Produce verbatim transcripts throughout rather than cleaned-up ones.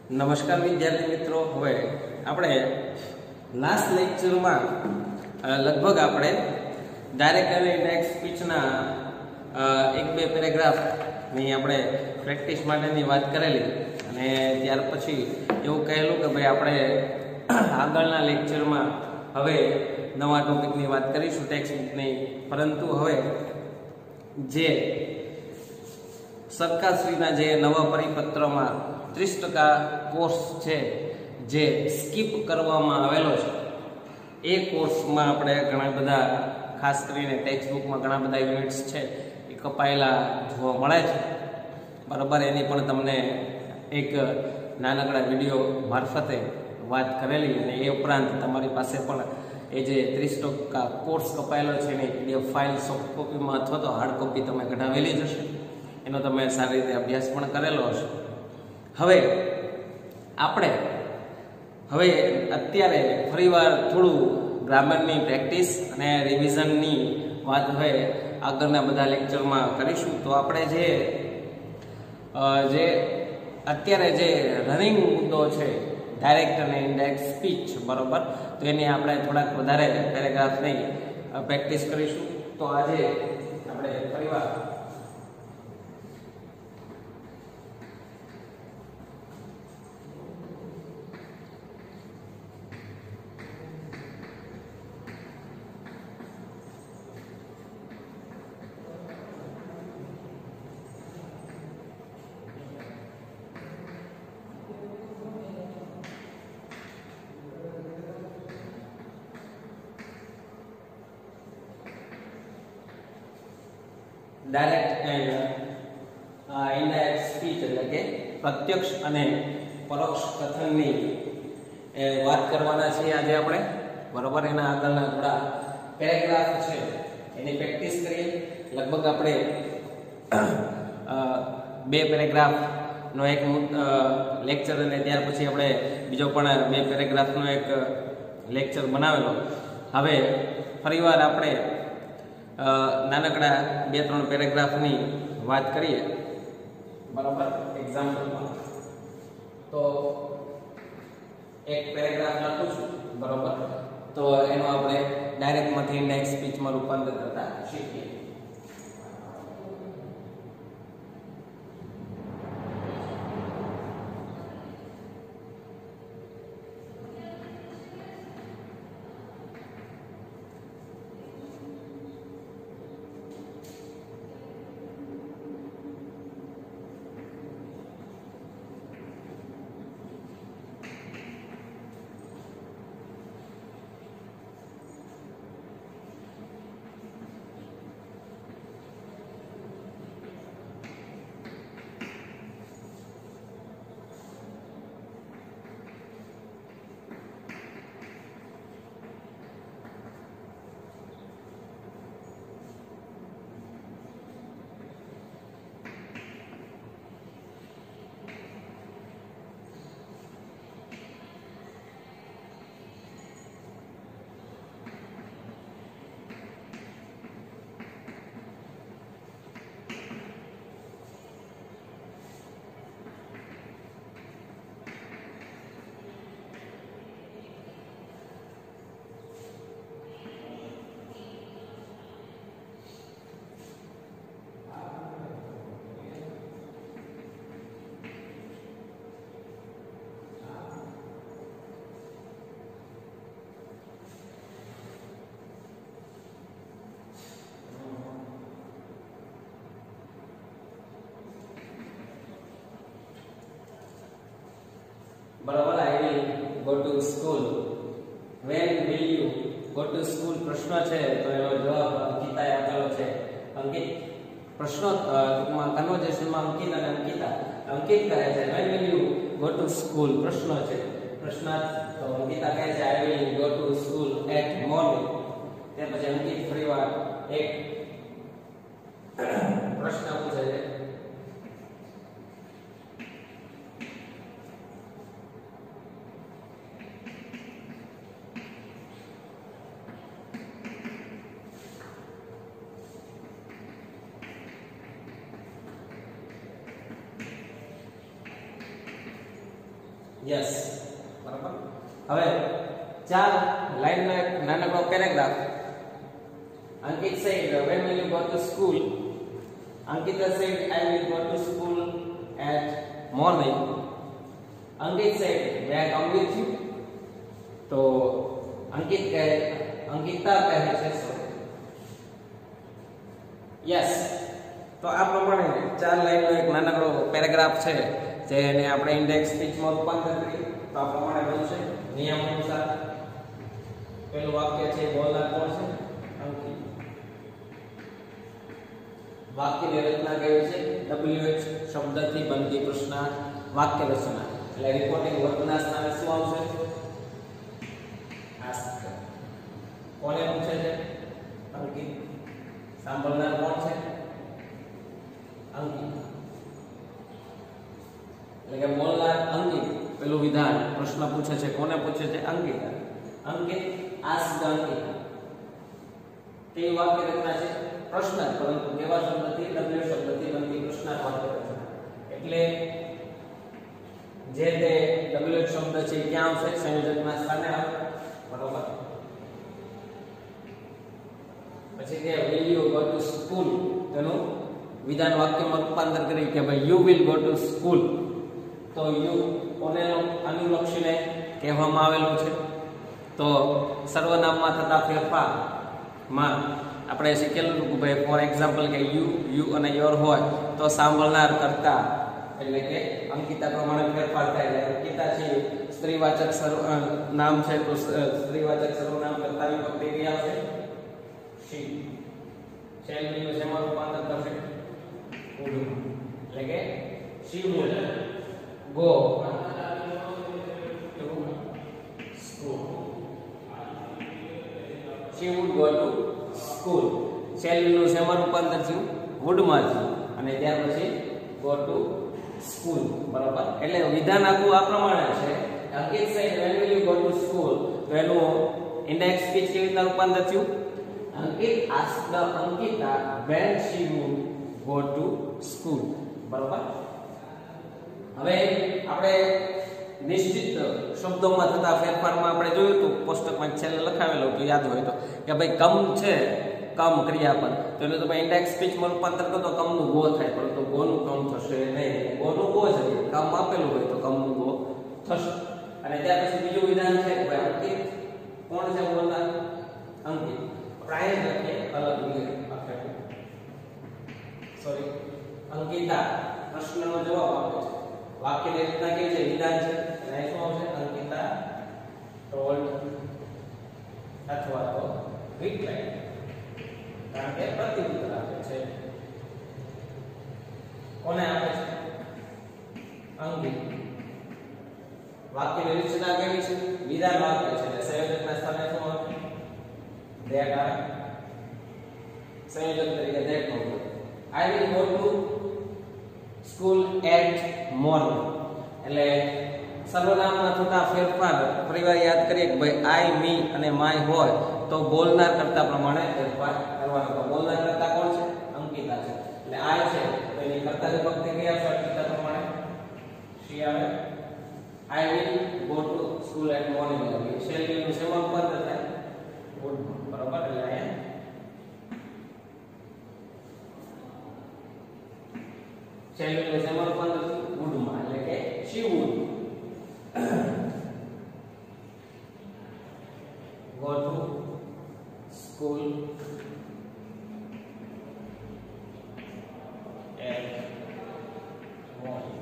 નમસ્કાર વિદ્યાર્થી મિત્રો, હવે આપણે લાસ્ટ લેક્ચરમાં લગભગ આપણે ડાયરેક્ટ અને ઇનડાયરેક્ટ સ્પીચના એક બે પેરેગ્રાફની આપણે પ્રેક્ટિસ માટેની વાત કરેલી અને ત્યાર પછી એવું કહેલું કે ભાઈ આપણે આગળના લેક્ચરમાં હવે નવા ટોપિકની વાત કરીશું ટેક્સ્ટ બુકની, પરંતુ હવે જે સરકારશ્રીના જે નવા પરિપત્રમાં ત્રીસ ટકા કોર્સ છે જે સ્કીપ કરવામાં આવેલો છે, એ કોર્સમાં આપણે ઘણા બધા ખાસ કરીને ટેક્સ્ટ બુકમાં ઘણા બધા યુનિટ્સ છે એ કપાયેલા જોવા મળે છે બરાબર. એની પણ તમને એક નાનકડા વિડીયો મારફતે વાત કરેલી અને એ ઉપરાંત તમારી પાસે પણ એ જે ત્રીસ ટકા કોર્સ કપાયેલો છે એની પીડીએફ ફાઇલ સોફ્ટ કોપીમાં અથવા તો હાર્ડ કોપી તમે કઢાવેલી જ હશે, એનો તમે સારી રીતે અભ્યાસ પણ કરેલો હશે. હવે આપણે હવે અત્યારે ફરીવાર થોડું ગ્રામરની પ્રેક્ટિસ અને રિવિઝનની વાત હવે આગળના બધા લેક્ચરમાં કરીશું. તો આપણે જે જે અત્યારે જે રનિંગ મુદ્દો છે ડાયરેક્ટ અને ઇનડાયરેક્ટ સ્પીચ બરોબર, તો એની આપણે થોડાક વધારે પેરેગ્રાફની પ્રેક્ટિસ કરીશું. તો આજે આપણે ફરીવાર ડાયરેક્ટ એન્ડ ઇનડાયરેક્ટ સ્પીચ એટલે કે પ્રત્યક્ષ અને પરોક્ષ કથનની વાત કરવાના છીએ આજે આપણે બરોબર. એના આગળના થોડા પેરેગ્રાફ છે એની પ્રેક્ટિસ કરીએ. લગભગ આપણે બે પેરેગ્રાફનો એક લેક્ચર અને ત્યાર પછી આપણે બીજો પણ બે પેરેગ્રાફનો એક લેક્ચર બનાવેલો. હવે ફરીવાર આપણે નાનકડા બે ત્રણ પેરેગ્રાફની વાત કરીએ બરાબર. એક્ઝામ્પલમાં તો એક પેરેગ્રાફ લખું છું બરાબર, તો એનો આપણે ડાયરેક્ટમાંથી ઇનડાયરેક્ટ સ્પીચમાં રૂપાંતર કરતા શીખીએ. બરાબર. I will go to school. When will you go to school? પ્રશ્ન છે તો એનો જવાબ અંકિતાએ આપેલો છે. અંકિત પ્રશ્ન ટૂંકમાં કન્વર્ઝેશનમાં અંકિત અને અંકિતા અંકિત કહે છે when will you go to school? પ્રશ્ન છે પ્રશ્નાર્થ, તો અંકિતા કહે છે I will go to school at morning. ત્યાર પછી અંકિત ફરીવાર એક પ્રશ્ન પૂછે છે યસ, બરાબર. હવે ચાર લાઈનનો એક નાનકડો paragraph. Ankit said when will you go to school? Ankita said I will go to school at morning. Ankit said may I come with you? તો અંકિત કહે અંકિતા કહે છે sorry. યસ. તો આ પ્રમાણે ચાર લાઈનનો એક નાનકડો પેરેગ્રાફ છે જેને આપણે ઇન્ડેક્સ સ્પીચમાં રૂપાંતર કરીએ તો આ પ્રમાણે બનશે. નિયમ અનુસાર પહેલું વાક્ય છે બોલનાર કોણ છે? અંકિત. વાક્યની રચના કેવી છે? ડબલ્યુએચ શબ્દથી બનતી પ્રશ્નાર્થ વાક્ય રચના. એટલે રિપોર્ટિંગ વર્બના સ્થાને શું આવશે? આસ્ક. કોને પૂછે છે? અંકિત. સાંભળનાર કોણ છે? અંકિત. એટલે કે બોલનાર અંકિત. પેલું વિધાન પ્રશ્ન પૂછે છે કોને પૂછે છે? અંકિતા. અંકિત આસ્ક અંકિતા. તે વાક્ય રચના છે પ્રશ્નાર્થ, પરંતુ કેવા શબ્દથી? ડબલ્યુ શબ્દથી બનતી પ્રશ્નાર્થ વાક્ય રચના. એટલે જે તે ડબલ્યુ શબ્દ છે ક્યાં આવશે? સંયોજકના સ્થાને આવે. બરોબર. પછી કે will you go to school? તેનું વિધાન વાક્યમાં રૂપાંતર કરી કે ભાઈ you will go to school. તો you કોને અનુલક્ષીને કહેવામાં આવેલું છે? તો સર્વનામમાં થતા ફેરફારમાં આપણે શીખેલું કે ભાઈ ફોર એક્ઝામ્પલ કે યુ યુ અને યોર હોય તો સાંભળનાર કરતા એટલે કે અંકિતા પ્રમાણે ફેરફાર થાય. એટલે અંકિતા છે સ્ત્રીવાચક સર્વ નામ છે તો સ્ત્રીવાચક સર્વનામ કરતા વિભક્તિ કઈ આવશે? શી. શેલ નું શેમાં રૂપાંતર થશે? would. એટલે કે she would go to school. she would go to school. શેલ નું શેમાં રૂપાંતર થયું? would માં થયું અને ત્યાર પછી go to school. બરાબર. એટલે વિધાન આખું આ પ્રમાણે છે. અંકિત said when will you go to school? તો એનું ઇન્ડેક્સ સ્પીચ કેવી રીતના રૂપાંતર થયું? અંકિત asked Ankita when she would go to school. બરાબર. હવે આપણે નિશ્ચિત શબ્દોમાં થતા ફેરફારમાં આપણે જોયું તો પુસ્તકમાં છેલ્લે લખાવેલું તો યાદ હોય તો કે ભાઈ કમ છે, કમ ક્રિયાપદ તો એનું તમે ઇન્ડેક્સ સ્પીચમાં રૂપાંતર કરો તો કમનું ગો થાય, પરંતુ ગોનું કમ થશે નહીં. ગોનું ગો છે, કમ આપેલું હોય તો કમનું ગો થશે. અને ત્યાર પછી બીજું વિધાન છે કે ભાઈ અંકિત કોણ છે? બોલનાર અંકિત. પ્રાય લખીએ અલગ લખે સોરી અંકિતા પ્રશ્નનો જવાબ આપે છે. વાક્યની રચના કેવી છે? વિધાન છે. અને શું આવશે? અંકિતા ટોલ્ડ અથવા તો રિપ્લાય, કારણ કે પ્રત્યુત્તર આપે છે. કોને આપે છે? અંકિત. વાક્યની રચના કેવી છે? વિધાન વાક્ય છે. એટલે સંયોજકના સ્થાને શું આવશે? that are સંયોજક તરીકે that no I will go to school at morning. એટલે સર્વનામમાં થતા ફેરફાર ફરીવાર યાદ કરીએ કે ભાઈ આઈ, મી અને માય હોય તો બોલનાર કરતા પ્રમાણે ફેરફાર કરવાનો. તો બોલનાર કરતા કોણ છે? અંકિતા છે. એટલે આઈ છે તો એની કરતા વિભક્તિ કઈ આવશે? અંકિતા પ્રમાણે શી આવે. I will go to school at morning. શેલ નું શેમાં રૂપાંતર થાય? would. બરાબર. એટલે અહીંયા શેલ નું શેમાં રૂપાંતર થયું? would માં. એટલે કે she would go to school at morning.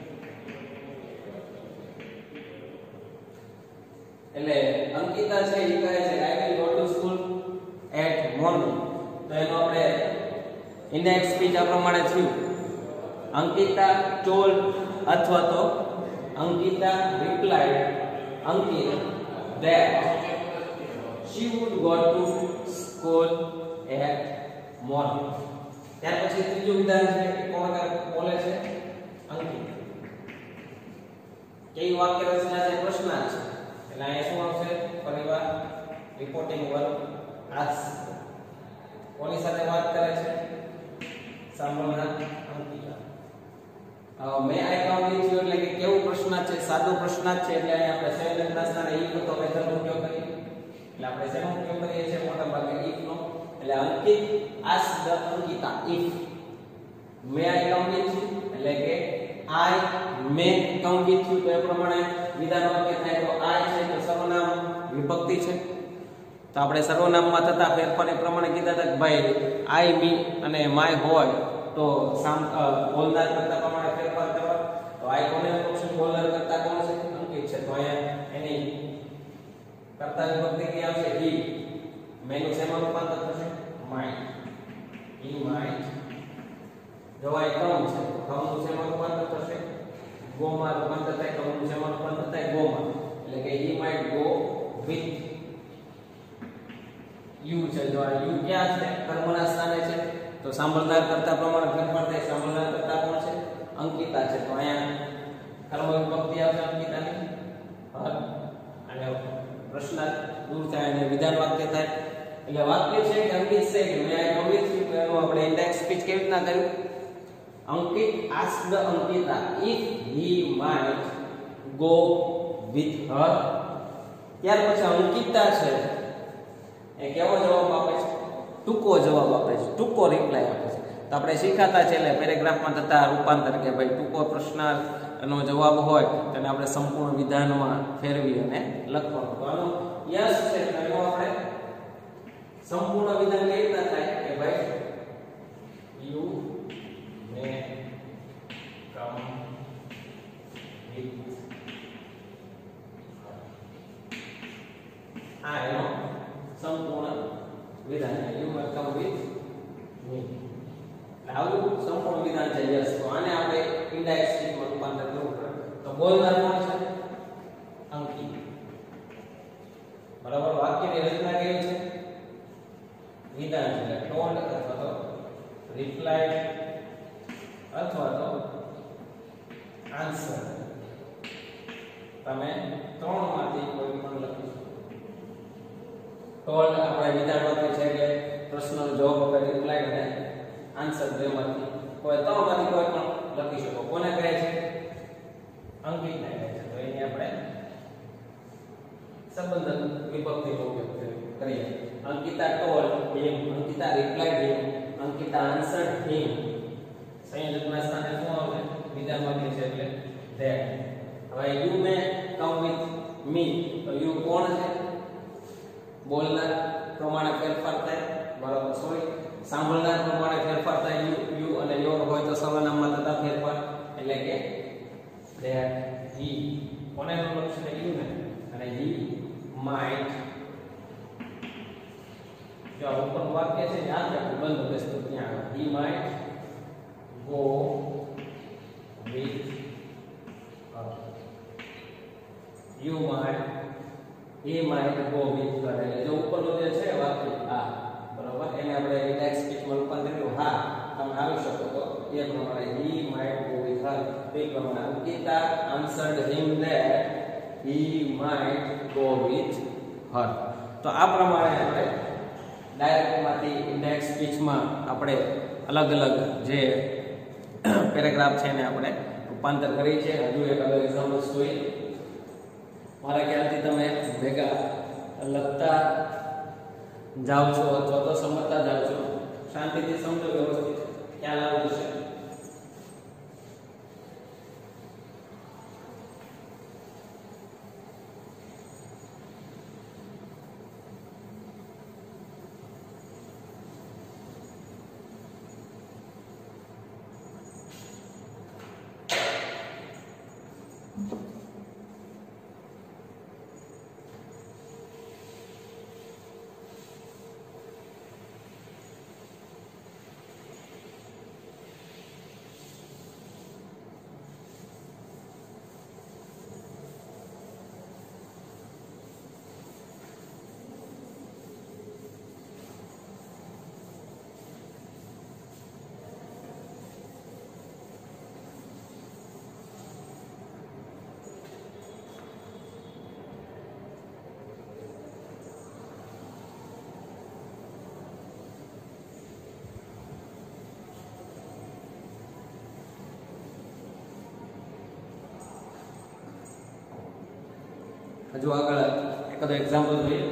એટલે અંકિતા છે એ કહે છે I will go to school at morning. તો એનો આપણે ઇન્ડેક્સ સ્પીચ આ પ્રમાણે થયું અંકિતા told અથવા તો Ankita replied Ankit that she would go to school at morning. ત્યાર પછી ત્રીજું વિધાન છે કે કોણ બોલે છે? અંકિત. કેવી વાક્ય રચના છે? પ્રશ્નાર્થ છે. એટલે અહીંયા શું આવશે? ફરીવાર રિપોર્ટિંગ વર્બ ask. કોની સાથે વાત કરે છે? સાંભળનાર Ankita. May I come with you એટલે કે કેવું પ્રશ્નાર્થ છે, સાદો પ્રશ્નાર્થ છે એટલે અહીંયા આપણે સંયોજકના સ્થાને if તો મેથડનો ઉપયોગ કરીએ. એટલે આપણે શેનો ઉપયોગ કરીએ છીએ મોટા ભાગે if નો. એટલે અંકિત ask the Ankita if may I come with you એટલે કે I may come with you તો એ પ્રમાણે વિધાન વાક્ય થાય તો I છે તો સર્વનામ વિભક્તિ છે. તો આપણે સર્વનામમાં થતા ફેરફાર એ પ્રમાણે કીધા હતા કે ભાઈ I me અને my હોય તો સામ બોલનાર કરતા પ્રમાણે ફેરફાર કરવા. તો I કોને ઓપ્શન બોલનાર કરતા કોણ છે અંકિત છે તો અહીંયા એની કરતા વિભક્તિ કે આવશે he. મેનું શેમાં રૂપાંતર થશે might. he might. જો I come છે તો come નું શેમાં રૂપાંતર થશે go માં રૂપાંતર થાય. come નું શેમાં રૂપાંતર થાય go માં. એટલે કે he might go with you છે. જો આ you ક્યાં છે કર્મના સ્થાને છે તો સાંભળનાર કરતા પ્રમાણે ફેરફાર થાય. સાંભળનાર કરતા કોણ છે અંકિતા છે તો અહીંયા કર્મ વિભક્તિ આવશે અંકિતાની અને પ્રશ્નાર્થ દૂર થાય અને વિધાન વાક્ય થાય. એટલે વાક્ય છે કે અંકિત છે કે મેં આ કવિ છું તો એનું આપણે ઇન્ડેક્સ સ્પીચ કેવી રીતના કર્યું. અંકિત asked the Ankita if he might go with her. ત્યાર પછી અંકિતા છે એ કેવો જવાબ આપે છે ટૂંકો જવાબ આપે છે, ટૂંકો રિપ્લાય આપે છે. તો આપણે શીખાતા છે એટલે પેરેગ્રાફમાં થતા રૂપાંતર કે ભાઈ ટૂંકો પ્રશ્નાર્થ એનો જવાબ હોય તેને આપણે સંપૂર્ણ વિધાનમાં ફેરવી અને લખવાનું. તો આનો યસ છે તો એનો આપણે સંપૂર્ણ વિધાન કેવી રીતના થાય કે ભાઈ યુ મે કમ વિથ આ એનો સંપૂર્ણ વિધાન you may come with me. આવું સંપૂર્ણ વિધાન છે યસ. તો આને આપણે ઇનડાયરેક્ટ સ્પીચમાં રૂપાંતર કરવું પડે. તો બોલનાર કોણ છે અંકિત. બરાબર. વાક્યની રચના કેવી છે વિધાન છે ટોલ્ડ અથવા તો રિપ્લાય અથવા તો આન્સર. તમે ત્રણ માંથી કોઈ પણ લખી શકો. ટોલ્ડ આપણે વિધાન વાક્ય છે એટલે પ્રશ્નનો જવાબ આપે રિપ્લાય અને આન્સર બેમાંથી કોઈ ત્રણમાંથી કોઈ પણ લખી શકો. કોને કહે છે અંકિતને કહે છે. તો એની આપણે સંબંધન વિભક્તિનો ઉપયોગ કરીએ. Ankita told him, Ankita replied him, Ankita answered him. સંયોજકના સ્થાને શું આવશે વિધાન વાક્ય છે એટલે ધેટ. હવે you may come with me તો યુ કોણ છે બોલનાર પ્રમાણે ફેરફાર થાય. બરાબર. સોરી સાંભળનાર પ્રમાણે ફેરફાર થાય. યુ યુ અને યોર હોય તો સર્વનામમાં થતા ફેરફાર એટલે કે ધેટ હી કોને લક્ષણ યુ ને અને હી માઇટ. જો આ ઉપર વાક્ય છે યાદ રાખો બંધ બેસતો ત્યાં he might go with her. You might he might go with her. એટલે જો ઉપરનો જે છે વાક્ય આ બરોબર એને આપણે ઇન્ડેક્સ સ્પીચમાં રૂપાંતર કર્યું. હા તમે આવી શકો તો એ પ્રમાણે he might go with her. તે પ્રમાણે Ankita answered him that he might go with her. તો આ પ્રમાણે આપણે ડાયરેક્ટમાંથી ઇન્ડેક્સ સ્પીચમાં આપણે અલગ અલગ જે પેરેગ્રાફ છે એને આપણે રૂપાંતર કરી છે. હજુ એક અલગ એક્ઝામ્પલ જોઈએ. મારા ખ્યાલથી તમે ભેગા લખતા જાઓ છો અથવા તો સમજતા જાઓ છો. શાંતિથી સમજો વ્યવસ્થિત ખ્યાલ આવી જશે. હજુ આગળ એકાદો એક્ઝામ્પલ જોઈએ.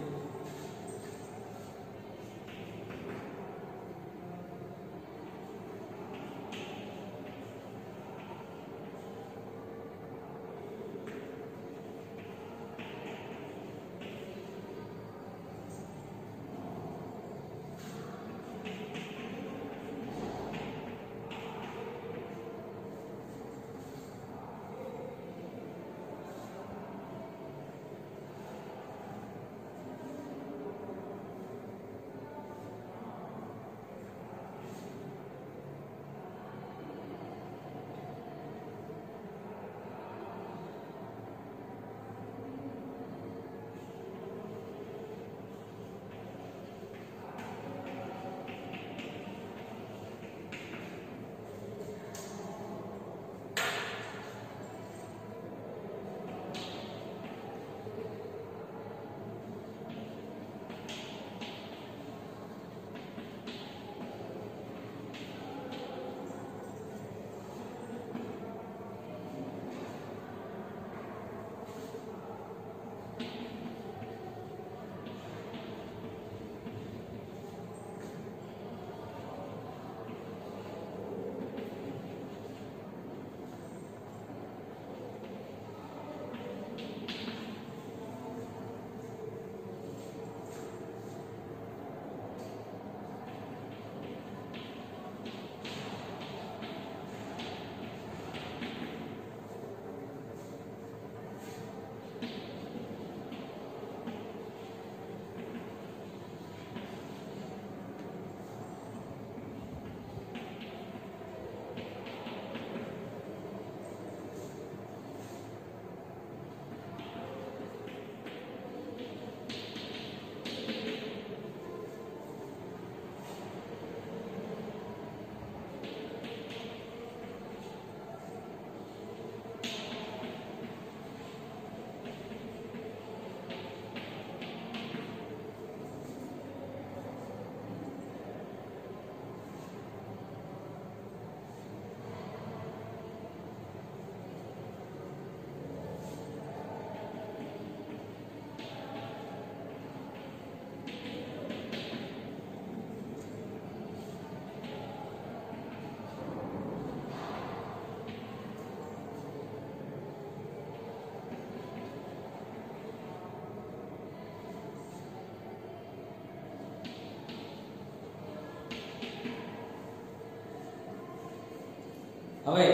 હવે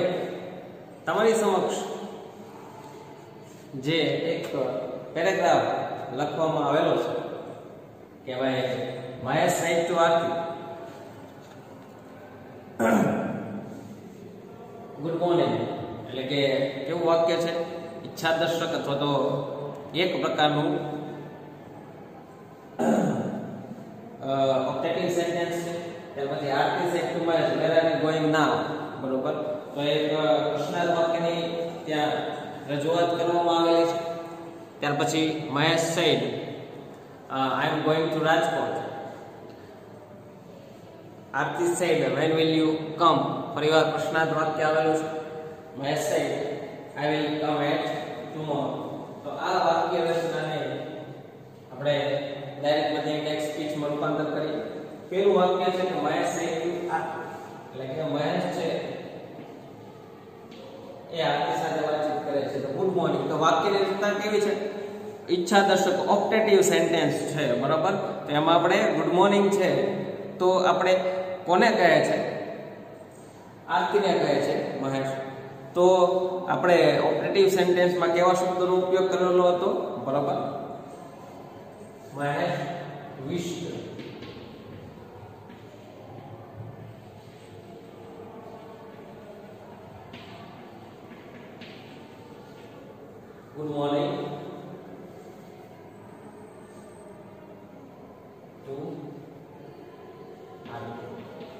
તમારી સમક્ષ જે એક પેરેગ્રાફ લખવામાં આવેલો છે કે ભાઈ my said to Aarti good morning, એટલે કે કેવું વાક્ય છે? ઈચ્છા દર્શક અથવા તો એક પ્રકારનું ઓપ્ટેટિવ સેન્ટેન્સ છે. ત્યાર પછી Aarti said to my where are you going now, બરોબર. તો એક પ્રશ્નાર્થ વાક્યની ત્યાં રજૂઆત કરવામાં આવેલી છે. ત્યાર પછી Mahesh said I am going to Rajkot. Aarti said when will you come, ફરીવાર પ્રશ્નાર્થ વાક્ય આવેલું છે. Mahesh said I will come at tomorrow. તો આ વાક્ય રચનાને આપણે ડાયરેક્ટ માંથી ઇન્ડેક્સ સ્પીચમાં રૂપાંતર કરીએ. પહેલું વાક્ય છે કે મહેશ said to આરતી, એટલે કે મહેશ છે એ આરતી સાથે વાતચીત કરે છે. તો ગુડ મોર્નિંગ, તો વાક્યની રચના કેવી છે? ઈચ્છા દર્શક ઓપ્ટેટિવ સેન્ટેન્સ છે, બરાબર. તો એમાં આપણે ગુડ મોર્નિંગ છે તો આપણે કોને કહે છે? આરતીને કહે છે મહેશ. તો આપણે ઓપરેટિવ સેન્ટેન્સમાં કેવા શબ્દોનો ઉપયોગ કરેલો હતો? બરાબર, Mahesh wished. Good morning to Aarti.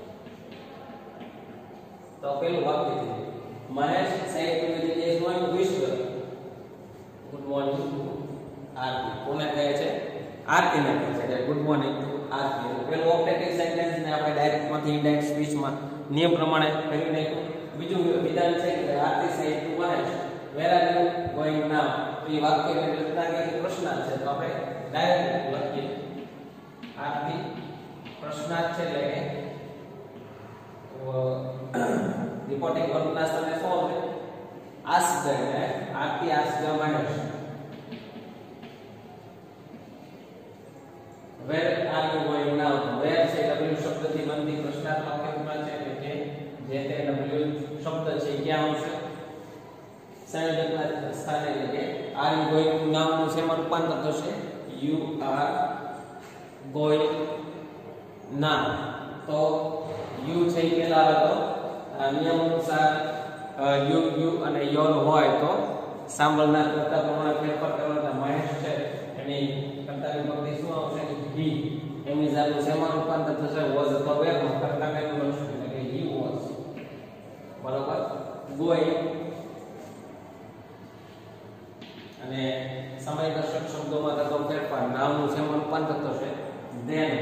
તો પેલું વાક્ય છે Mahesh said to me is going to wish good morning to આરતી. કોને કહે છે? આરતીને કહે છે કે ગુડ મોર્નિંગ ટુ આરતી. પેલું ઓપરેટિવ સેન્ટેન્સ ને આપણે ડાયરેક્ટ માંથી ઇનડાયરેક્ટ સ્પીચમાં નિયમ પ્રમાણે કરી નાખ્યું. બીજું વિધાન છે કે Aarti said to Mahesh where are you going now. તો એ વાક્યની રચના કે પ્રશ્નાર્થ છે તો આપણે ડાયરેક્ટ લખીએ આરતી પ્રશ્નાર્થ છે એટલે રિપોર્ટિંગ વર્બના સ્થાને શું આવશે ask એટલે આરતી ask the Mahesh where are you going now where છે w શબ્દથી બનતી પ્રશ્નાર્થ વાક્ય રચના છે એટલે કે જે તે w શબ્દ છે ક્યાં આવશે સંયોજકના સ્થાને એટલે કે are you going to now નું શેમાં રૂપાંતર થશે you are going now તો you છે એ પહેલા આવે તો નિયમ અનુસાર યુ યુ અને યોર હોય તો સાંભળનાર કરતા પ્રમાણે ફેરફાર કરવાના મહેશ છે એની કરતા વિભક્તિ શું આવશે હી એની જાતે શેમાં રૂપાંતર થશે વોઝ અથવા વેર માં કરતા કઈનું લખશું એટલે કે હી વોઝ બરોબર ગોઈંગ અને સમયદર્શક શબ્દોમાં થતો ફેરફાર નામનું શેમાં રૂપાંતર થશે ધેન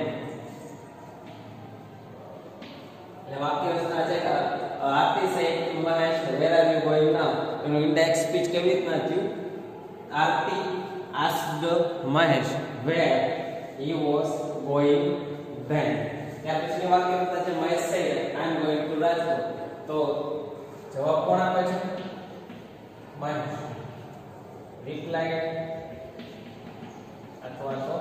એટલે વાક્ય રચના છે કે Aarti said to Mahesh where are you going now એનું ઇન્ડેક્સ સ્પીચ કેવી રીતના થયું આરતી asked Mahesh where he was going then ત્યાર પછીની વાક્ય રચના છે Mahesh said I am going to Rajkot તો જવાબ કોણ આપે છે મહેશ replied અથવા તો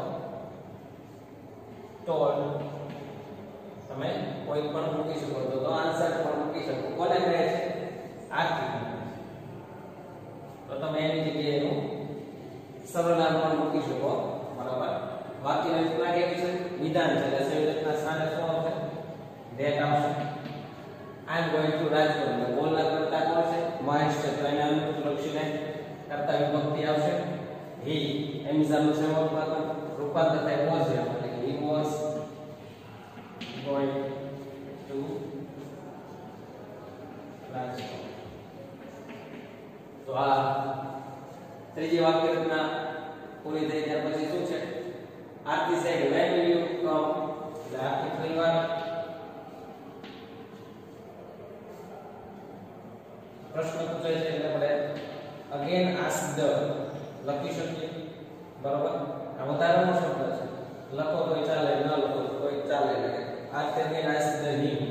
told તમે કોઈ પણ મૂકી શકો છો તો આન્સર પણ મૂકી શકો કોને કહે છે આરતી તો તમે એની જગ્યાએ એનું સરળ નામ પણ મૂકી શકો બરાબર વાક્યની રચના કેવી છે વિધાન છે એટલે સંયોજકના સ્થાને શું આવશે that આવશે I am going to Rajkot એટલે બોલનાર કરતા કોણ છે મહેશ છે તો એને અનુરૂપ લક્ષીને કરતા વિભક્તિ આવશે he એમિઝાનું શેમાં રૂપાંતર થાય was એટલે કે he was going to Rajkot તો આ ત્રીજી વાક્ય રચના પૂરી થઈ ત્યાર પછી શું છે આરતી said when will you come એટલે આરતી ફરીવાર પ્રશ્ન પૂછે છે એટલે આપણે again ask the લખી શકીએ બરોબર આ વધારાનો શબ્દ છે લખો તો ચાલે ન લખો તો ચાલે આરતી again ask the him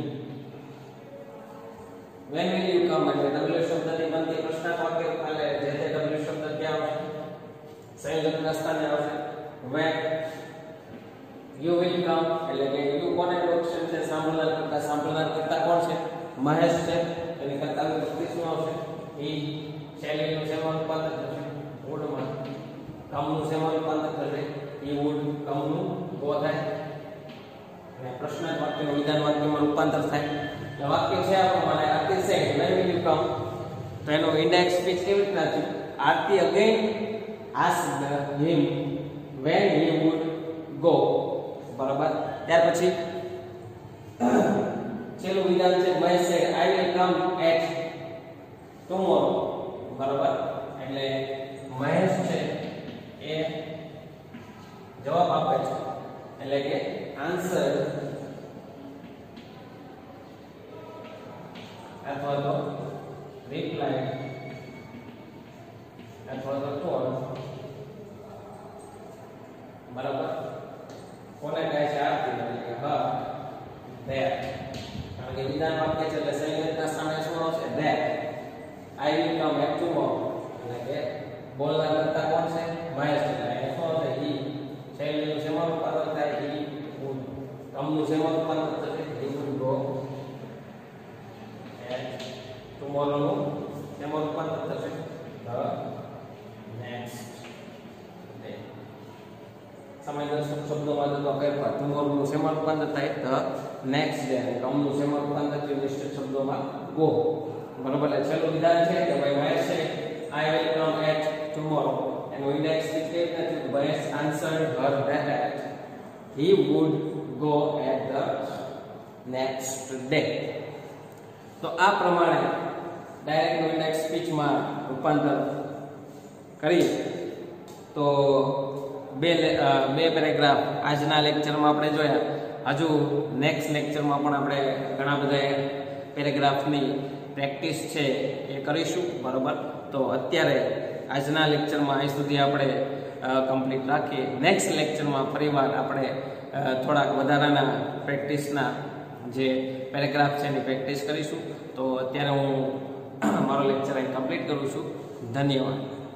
when will you come એટલે w શબ્દની બનતી પ્રશ્નાર્થ વાક્ય એટલે જે તે w શબ્દ ક્યાં આવશે સંયોજકના સ્થાને આવશે when you will come એટલે કે you કોને ઓપ્શન છે સાંભળનાર કરતા સાંભળનાર કરતા કોણ છે મહેશ છે એની કરતા વિભક્તિ શું આવશે he શૈલીનું શેમાં રૂપાંતર થશે would માં કામનું શેમાં રૂપાંતર થશે he would કામનું ગો થાય અને પ્રશ્નાર્થ વાક્યનું વિધાન વાક્યમાં રૂપાંતર થાય વાક્ય છે આ પ્રમાણે આરતી said when will you come તો એનો ઇન્ડેક્સ સ્પીચ કેવી રીતના છે આરતી again asked him when he would go બરાબર ત્યાર પછી છેલ્લું વિધાન છે Mahesh said I will come at tomorrow બરાબર એટલે મહેશ છે એ જવાબ આપે છે એટલે કે આન્સર અથવા તો રિપ્લાય અથવા તો ટોલ્ડ બરાબર કોને કહે છે આરતી એટલે કે હા ધેટ કારણ કે વિધાન વાક્ય છે એટલે સંયોજકના સ્થાને શું આવશે that I will come at tomorrow એટલે કે બોલનાર કરતા કોણ છે મહેશ એટલે એ શું આવશે he શૈલીનું શેમાં રૂપાંતર થાય he would કામનું શેમાં રૂપાંતર થશે he would go at tomorrow નું શેમાં રૂપાંતર થશે the next day સમયદર્શક શબ્દોમાં તો ફેરફાર tomorrow નું શેમાં રૂપાંતર થાય the next day કામનું શેમાં રૂપાંતર થયું નિશ્ચિત શબ્દોમાં go બરોબર એટલે છેલ્લું વિધાન છે કે ભાઈ મહેશ છે I will come at tomorrow એનું ઇન્ડેક્સ સ્ટેટ નથી Mahesh answered her that he would go at the next day તો આ પ્રમાણે ડાયરેક્ટ નું ઇન્ડેક્સ સ્પીચમાં રૂપાંતર કરી તો બે બે પેરેગ્રાફ આજના લેક્ચરમાં આપણે જોયા હજુ નેક્સ્ટ લેક્ચરમાં પણ આપણે ઘણા બધા પેરેગ્રાફની પ્રેક્ટિસ છે એ કરીશું, બરાબર. તો અત્યારે આજના લેક્ચરમાં અહીં સુધી આપણે કમ્પ્લીટ રાખીએ. નેક્સ્ટ લેક્ચરમાં ફરીવાર આપણે થોડાક વધારાના પ્રેક્ટિસના જે પેરેગ્રાફ છે એની પ્રેક્ટિસ કરીશું. તો અત્યારે હું મારો લેક્ચર અહીં કમ્પ્લીટ કરું છું. ધન્યવાદ.